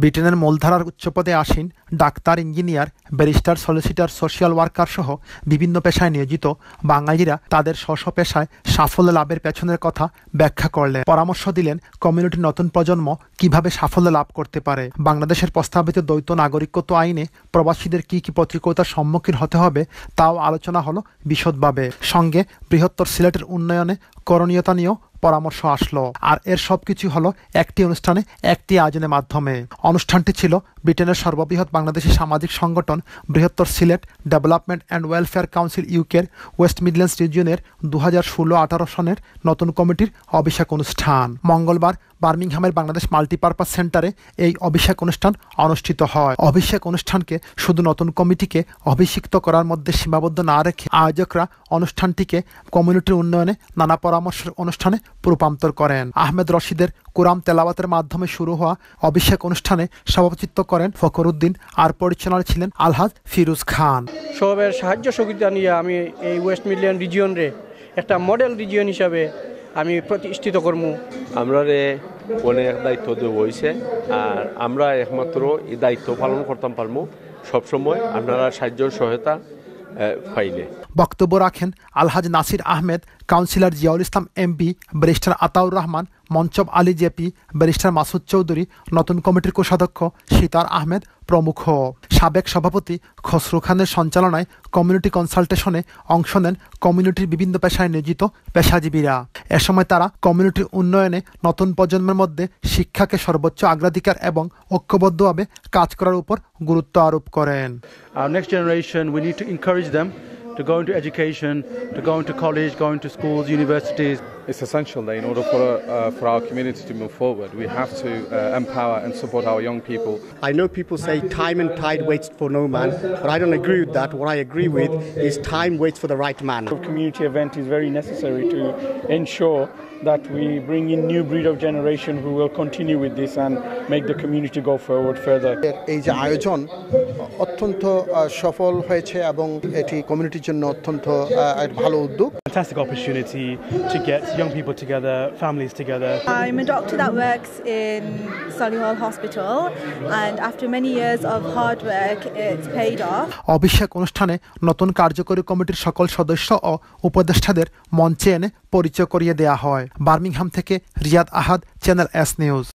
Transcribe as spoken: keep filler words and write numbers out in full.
ব্রিটেনের মূলধারার উচ্চপদে আসীন doctor, engineer, barrister, solicitor, social worker সহ বিভিন্ন পেশায় নিয়োজিত বাঙালিরা তাদের স্ব পেশায় সাফল্য লাভের পেছনের কথা ব্যাখ্যা করলেন। পরামর্শ দিলেন কমিউনিটির নতুন প্রজন্ম কিভাবে সাফল্য লাভ করতে পারে। বাংলাদেশের প্রস্তাবিত দ্বৈত নাগরিকত্ব আইনে প্রবাসীদের কি কি প্রতিকূলতার সম্মুখীন হতে হবে তাও আলোচনা হলো বিশদভাবে। সঙ্গে বৃহত্তর সিলেটের উন্নয়নে করণীয়তা নিয়েও পরামর্শ আসলো। আর এর সবকিছু হলো একটি অনুষ্ঠানে একটি আয়োজনের মাধ্যমে। অনুষ্ঠানটি ছিল ব্রিটেনের সর্ববৃহৎ বাংলাদেশি সামাজিক সংগঠন বৃহত্তর Sylhet Development and Welfare Council ইউকের ওয়েস্ট মিডল্যান্ডস রিজিয়নের দু হাজার ষোলো আঠারো সনের নতুন কমিটির অভিষেক অনুষ্ঠান। মঙ্গলবার বার্মিংহামের বাংলাদেশ মাল্টিপারপাস সেন্টারে এই অভিষেক অনুষ্ঠান অনুষ্ঠিত হয়। অভিষেক অনুষ্ঠানকে শুধু নতুন কমিটিকে অভিষিক্ত করার মধ্যে সীমাবদ্ধ না রেখে আয়োজকরা অনুষ্ঠানটিকে কমিউনিটির উন্নয়নে নানা পরামর্শের অনুষ্ঠানে রূপান্তর করেন। আহমেদ রশিদের কোরআন তেলাওয়াতের মাধ্যমে শুরু হওয়া অভিষেক অনুষ্ঠানে সভাপতিত্ব করেন ফখরুদ্দিন আর পরিচালনা ছিলেন আলহাজ ফিরোজ খান। সবের সাহায্য সহযোগিতা নিয়ে আমি এই ওয়েস্ট মিডল্যান্ড রিজিয়নরে একটা মডেল রিজিয়ন হিসাবে আমি প্রতিষ্ঠিত করবো। আমরা অনেক দায়িত্ব দেওয়া হয়েছে আর আমরা একমাত্র এই দায়িত্ব পালন করতাম পারবো সবসময় আপনারা সাহায্য সহায়তা পাইলে। বক্তব্য রাখেন Alhaj Nasir Ahmed, councillor Ziaul Islam MP, barrister Ataur Rahman, মঞ্চব আলী জেপি, ব্যারিস্টার মাসুদ চৌধুরী, নতুন কমিটির কোষাধ্যক্ষ সিতার আহমেদ প্রমুখ। সাবেক সভাপতি খসরু খানের সঞ্চালনায় কমিউনিটি কনসালটেশনে অংশ নেন কমিউনিটির বিভিন্ন পেশায় নিয়োজিত পেশাজীবীরা। এ সময় তারা কমিউনিটির উন্নয়নে নতুন প্রজন্মের মধ্যে শিক্ষাকে সর্বোচ্চ অগ্রাধিকার এবং ঐক্যবদ্ধভাবে কাজ করার উপর গুরুত্ব আরোপ করেন। Our next generation, we need to encourage them to go into education, to go into college, go into schools, universities. It's essential that in order for, uh, for our community to move forward, we have to uh, empower and support our young people. I know people say time and tide waits for no man, but I don't agree with that. What I agree with is time waits for the right man. The community event is very necessary to ensure that we bring in new breed of generation who will continue with this and make the community go forward further. এই যে আয়োজন অত্যন্ত সফল হয়েছে এবং এটি কমিউনিটির জন্য অত্যন্ত ভালো উদ্যোগ। Fantastic opportunity to get young people together, families together. I'm a doctor that works in Solihull Hospital and after many years of hard work it's paid off. অভিষেক অনুষ্ঠানে নতুন কার্যকরী কমিটির সকল সদস্য ও উপদেষ্টাদের মঞ্চে এনে পরিচয় করিয়ে দেয়া হয়। বার্মিংহাম থেকে Riad Ahad, Channel S news.